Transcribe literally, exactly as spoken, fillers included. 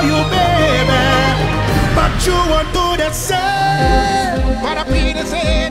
you, baby, but you won't do the same. What a Peter say.